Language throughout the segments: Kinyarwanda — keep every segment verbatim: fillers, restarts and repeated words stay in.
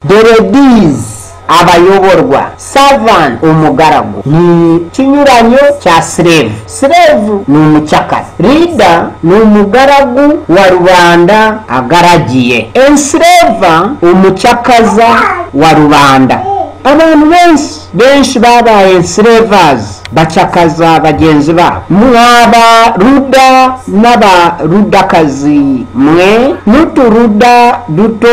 the ladies abayoborwa, servant umugaragu, ni kinyuranyo cya slave. Slave ni umucyakara, leader ni umugaragu wa rubanda agaragiye, enslave umucyakaza wa rubanda. Abantu benshi benshi babaye enslavers, bacakaza bagenzi babo. Mwaba ruda n'abarudakazi mwe, n'uturuda duto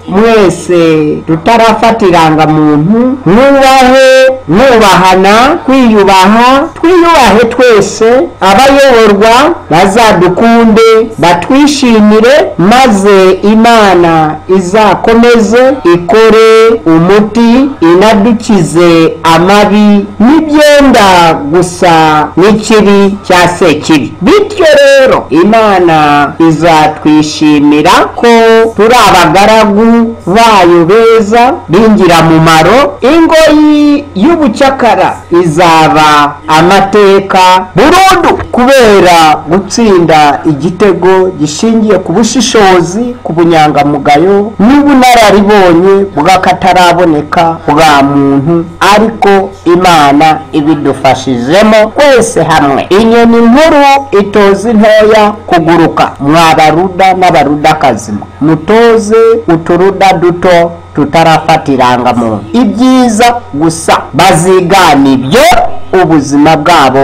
mwese tutarafatiranga muntu, mwubahe mwubahana, kwiyubaha twiyubahe twese. Abayoborwa bazadukunde batwishimire, maze Imana izakomeze ikore umuti inadukize amabi n'ibyenda gusa n'ikibi cya sekibi. Bityo rero Imana izatwishimira ko turi abagaragu bayo beza b'ingirakamaro. Ingoyi y'ubucyakara izaba amateka burundu kubera gutsinda igitego gishingiye ku bushishozi, ku bunyangamugayo n'ubunararibonye bw'akataraboneka bwa muntu, ariko Imana ibidufashijemo twese hamwe. Inyoni nkuru itoze intoya kuguruka. Mwabaruda n'abarudakazi mutoze uturuda duto tutarafatiranga muntu ibyiza gusa, bazigana ibyo ubuzima bwabo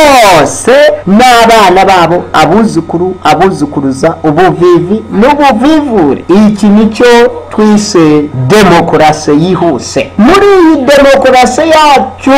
bose n'abana babo, abuzukuru abuzukuruza, ubuvivi n'ubuvivure. Iki nicyo twise demokarasi yihuse. Muri iyi demokarasi yacu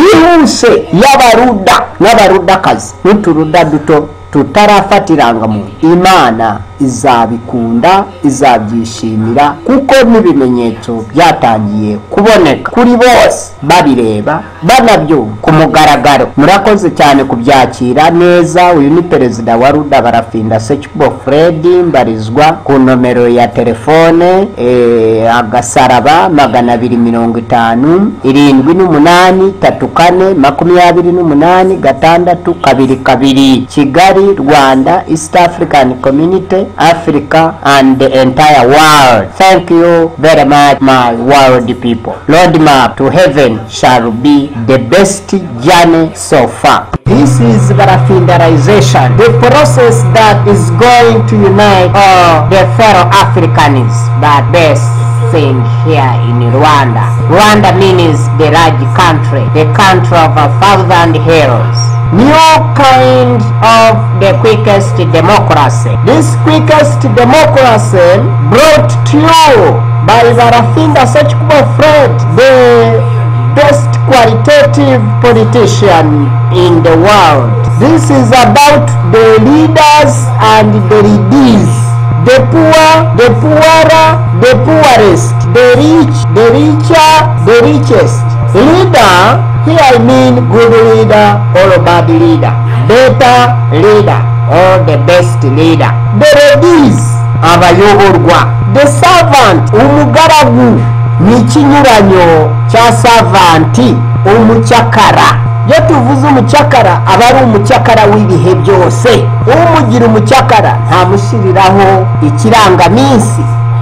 yihuse y'abaruda n'abarudakazi n'uturuda duto tutarafatiranga muntu, Imana izabikunda, izabyishimira, kuko n'ibimenyetso byatangiye kuboneka kuri bose, babireba banabyumva ku mugaragaro. Murakoze cyane kubyakira neza. Uyu ni perezida wa Ruda Barafinda Sekikubo Fred, mbarizwa ku nomero ya telefone e, agasaraba magana abiri mirongo itanu irindwi n'umunani tatu kane makumyabiri n'umunani gatandatu kabiri kabiri, Kigali, Rwanda, East African Community, Africa and the entire world. Thank you very much, my world people. Roadmap to heaven shall be the best journey so far. This is Barafindarization, the process that is going to unite all the fellow Africans, but best thing here in Rwanda. Rwanda means the large country, the country of a thousand heroes. New kind of the quickest democracy. This quickest democracy brought to you by Barafinda Sekikubo Fred, the best qualitative politician in the world. This is about the leaders and the leaders, the poor, the poorer, the poorest, the rich, the richer, the richest. Leader, here I mean good leader or bad leader, better leader or the best leader. The ladies, abayoborwa. The servant, umugaragu, ni kinyuranyo cya servanti, umucyakara. Iyo tuvuze umucyakara aba ari umucyakara w'ibihe byose. Umugira umucyakara ntamushyiriraho ikirangaminsi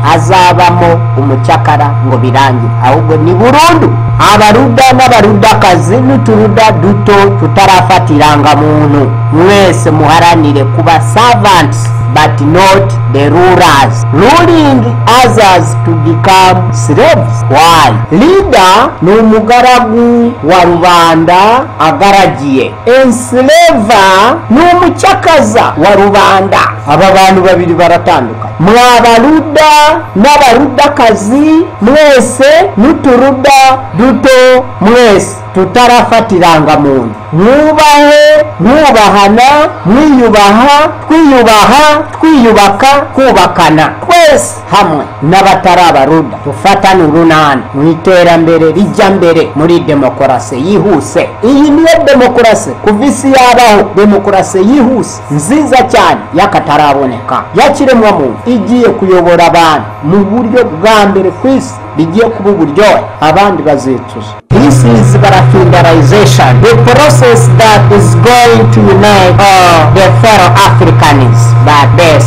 azabamo umucyakara ngo birangire, ahubwo ni burundu. Abaruda n'abarudakazi n'uturuda duto tutarafatiranga muntu, mwese muharanire kuba servants but not the rulers, ruling others to become slaves. Why? Leader ni umugaragu wa rubanda agaragiye, enslaver ni umucyakaza wa rubanda. Aba bantu babiri baratandukanye. Mwabaruda n'abarudakazi mwese n'uturuda duto mwese tutarafatiranga muntu, mwubahe mwubahana, mwiyubaha twiyubaha, twiyubaka kubakana twese hamwe n'abatarabaruda, tufatane urunana mu iterambere rijya mbere muri demokarasi yihuse. Iyi niyo demokarasi kuva isi yabaho, demokarasi yihuse nziza cyane y'akataraboneka yakiremwa muntu, igiye kuyobora abantu mu buryo bwa mbere ku isi, bigiye kuba uburyohe abandi bazicuza. This is Barafindarization, the process that is going to unite all the fellow Africans, but best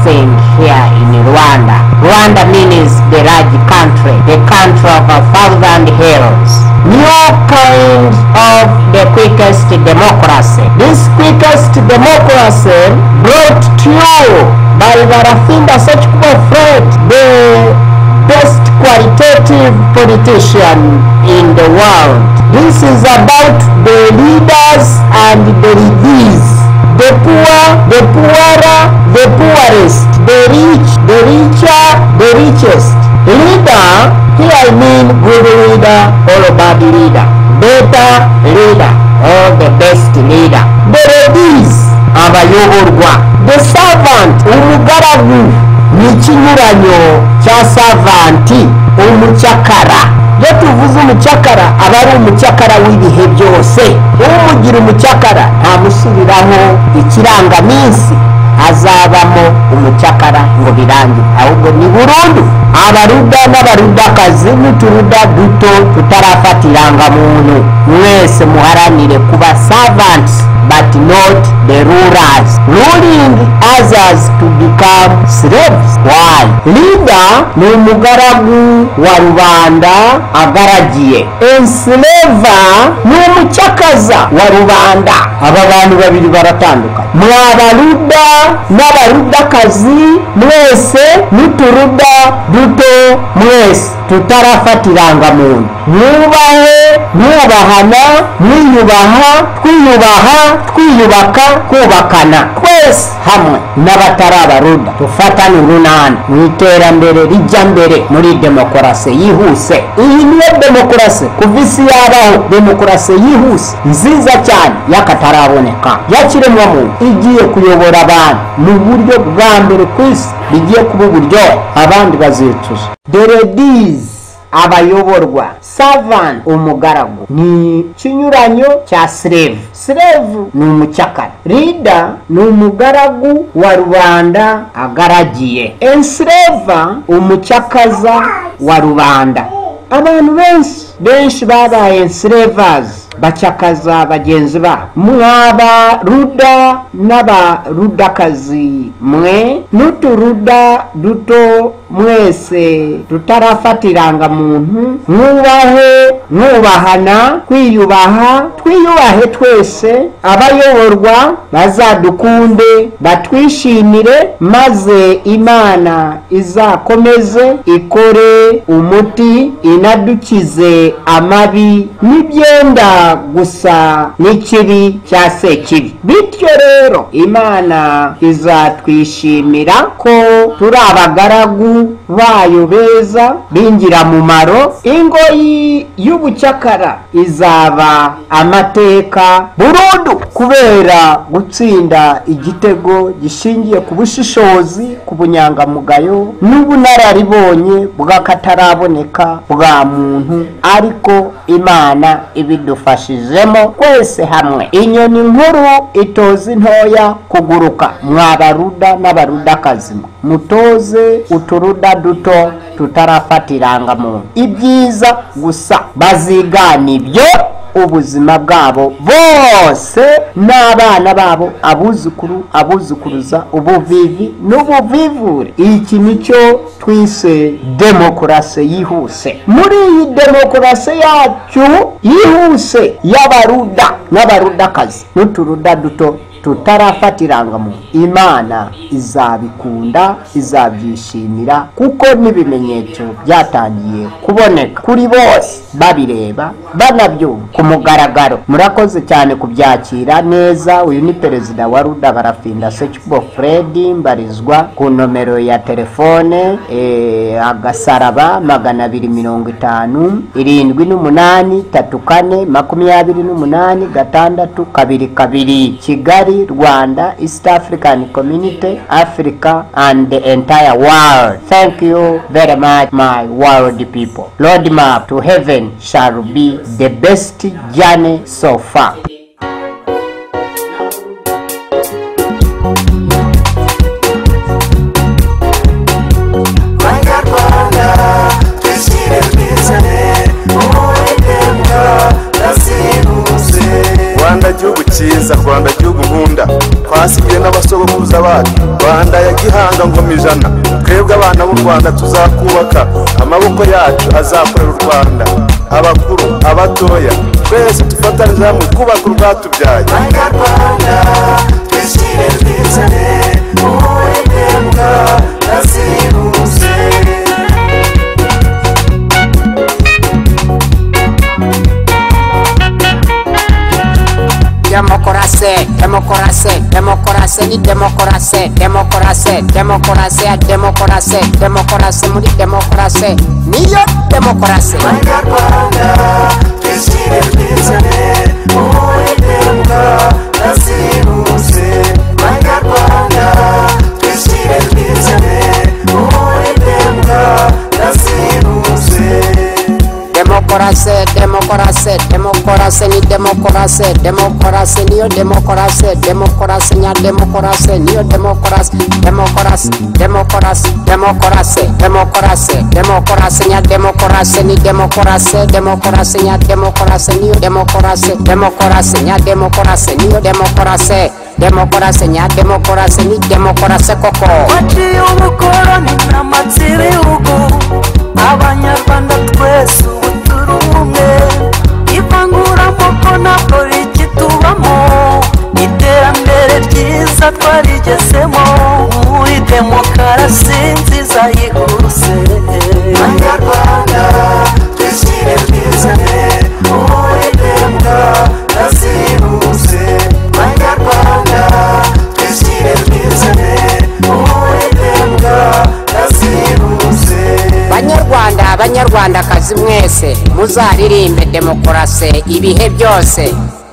thing here in Rwanda. Rwanda means the large country, the country of a thousand hills. New kind of the quickest democracy. This quickest democracy brought to you by Barafinda Sekikubo Fred, the best qualitative politician in the world. This is about the leaders and the leaders, the poor, the poorer, the poorest, the rich, the richer, the richest. Leader, here I mean good leader or bad leader, better leader or the best leader. The ladies, abayoborwa. The servant, umugaragu, ni ikinyuranyo cya savanti, umucyakara. Iyo tuvuze umucyakara aba ari umucyakara w'ibihe byose. Umugira umucyakara ntamusubiraho ikirangaminsi azabamo umucyakara ngo birangire, ahubwo ni burundu. Abaruda n'abarudakazi n'uturuda duto tutarafata irangamuntu, mwese muharanire kuba servants but not the rulers, ruling others to become slaves. Why? Leader ni umugaragu wa rubanda agaragiye. Enslaver ni umucyakaza wa rubanda. Aba bantu babiri baratandukanye. Mwabaruda n'abarudakazi mwese n'uturuda duto mwese tutarafata irangamuntu, mwubahe, mwubahana, mwiyubaha, twiyubaha, twiyubaka, kubakana twese hamwe n'abatari abaruda, tufatane urunana mu iterambere rijya mbere muri demokarasi yihuse. Iyi niyo demokarasi kuva isi yabaho, demokarasi yihuse nziza cyane y'akataraboneka yakiremwamuntu, igiye kuyobora abantu mu buryo bwa mbere ku isi, bigiye kuba uburyo abandi bazicuza. The ladies, abayoborwa. Servant, umugaragu, ni kinyuranyo cya slave. Slave ni umucyakara. Leader ni umugaragu wa rubanda agaragiye. Enslaver, umucyakaza wa rubanda. Abantu benshi benshi babaye enslavers, bacakaza bagenzi babo. Mwaba ruda n'abarudakazi mwe n'uturuda duto mwese tutarafata irangamuntu, mwubahe, mwubahana, kwiyubaha, twiyubahe twese. Abayoborwa bazadukunde, batwishimire, maze Imana izakomeze ikore umuti inadukize amabi n'ibyenda gusa n'ikibi cya sekibi. Bityo rero Imana izatwishimira ko turi abagaragu bayo beza bingira mumaro. Ingoyi y'ubucyakara izaba amateka burundu kubera gutsinda igitego gishingiye ku bushishozi, ku bunyangamugayo n'ubunararibonye bw'akataraboneka bwa muntu, ariko Imana ibidufashijemo twese hamwe. Inyoni nkuru itoza intoya kuguruka. Mwabaruda n'abarudakazi mutoze uturuda duto tutarafata irangamuntu. Ibyiza gusa bazigana ibyo ubuzima bwabo bose n'abana babo, abuzukuru, abuzukuruza, ubuvivi n'ubuvivure. Iki nicyo twise demokarasi yihuse. Muri iyi demokarasi yacu yihuse y'abaruda n'abarudakazi n'uturuda duto tutarafata irangamuntu, Imana izabikunda, izabyishimira, kuko n'ibimenyetso byatangiye kuboneka kuri bose, babireba banabyumva ku mugaragaro. Murakoze cyane kubyakira neza. Uyu ni perezida wa Ruda Barafinda Sekikubo Fred, mbarizwa ku nomero ya telefone e, agasaraba magana abiri mirongo itanu irindwi n'umunani tatu kane makumyabiri n'umunani gatandatu kabiri kabiri, Kigali, Rwanda, East African Community, Africa and the entire world. Thank you very much, my world people. Roadmap to heaven shall be the best journey so far. Rwanda gihugu cyiza, Rwanda gihugu nkunda, twasigiye n'abasogokuruza bacu. Rwanda ya gihanga isanga ngoma ijana. Twebwe abana b'u Rwanda tuzakubaka, amaboko yacu azakorera u Rwanda. Abakuru abatoya twese dufatanyije hamwe kubaka urwatubyaye. Banyarwanda twishire twizane uwiteka nazihuse. Democracy, democracy, democracy, ni democracy, democracy, democracy, democracy, democracy, muri democracy, niyo democracy. Banyarwanda twishire twizane uwiteka nazihuse. Banyarwanda twishire twizane uwiteka nazihuse. Democracy, democracy, democracy, ni democracy, democracy, niyo democracy, democracy, nya democracy, niyo democracy, democracy, democracy, democracy, democracy, democracy, nya democracy, ni democracy, democracy, nya democracy, niyo democracy, democracy, nya democracy, niyo democracy, democracy, nya democracy, ni democracy koko. Waciye ubukoroni n'amatsi ibihugu, Abanyarwanda twese ubu turi umwe. Ivanguramoko ntabwo rikitubamo, iterambere ryiza twarigezemo muri demokarasi nziza yihuse. Banyarwanda twishire twizane uwiteka nazihuse. Banyarwanda twishire twizane uwiteka nazihuse. Banyarwanda, Banyarwandakazi mwese muzaririmbe demokarasi ibihe byose.